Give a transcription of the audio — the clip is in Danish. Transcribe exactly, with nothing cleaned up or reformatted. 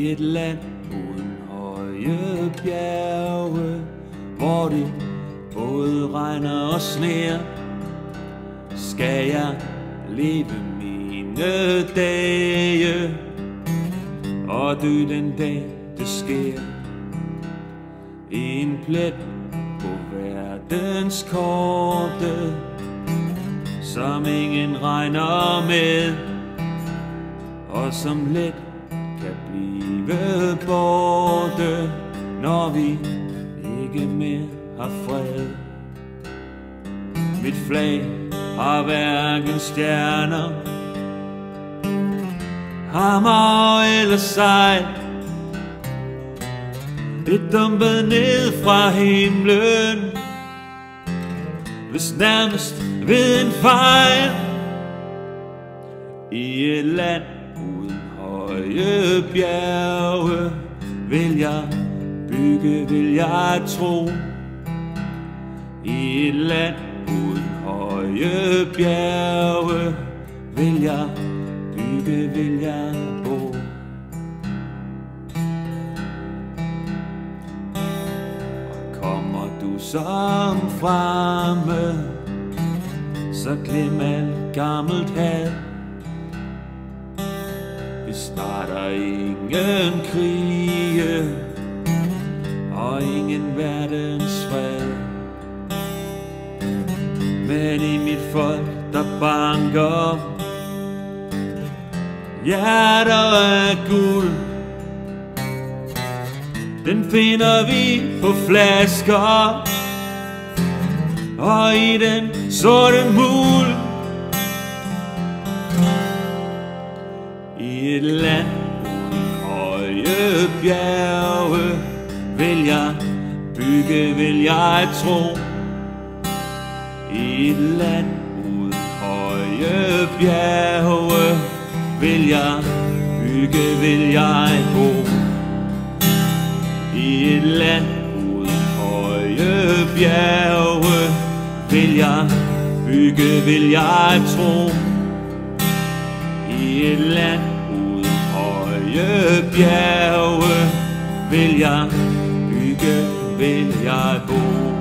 I et land uden høje bjerge, hvor det både regner og sner, skal jeg leve mine dage og dø den dag det sker. En plet på verdenskortet, som ingen regner med, og som let kan blive borte, når vi ikke mere har fred. Mit flag har hverken stjerner, hammer eller sejl. Det dumpede ned fra himlen, hvis nærmest ved en fejl. I et land uden høje bjerge vil jeg bygge, vil jeg tro. I et land uden høje bjerge vil jeg bygge, vil jeg bo. Og kommer du som fremme, så glem alt gammelt had. Vi starter ingen krige og ingen verdens fred. Men i mit folk der banker hjerter af guld, den finder vi på flasker og i den sorte muld. I et land uden høje bjerge vil jeg bygge, vil jeg tro. I et land uden høje bjerge vil jeg bygge, vil jeg bo. I et land uden høje bjerge vil jeg bygge, vil jeg tro. I et land uden høje bjerge vil jeg bygge, vil jeg bo.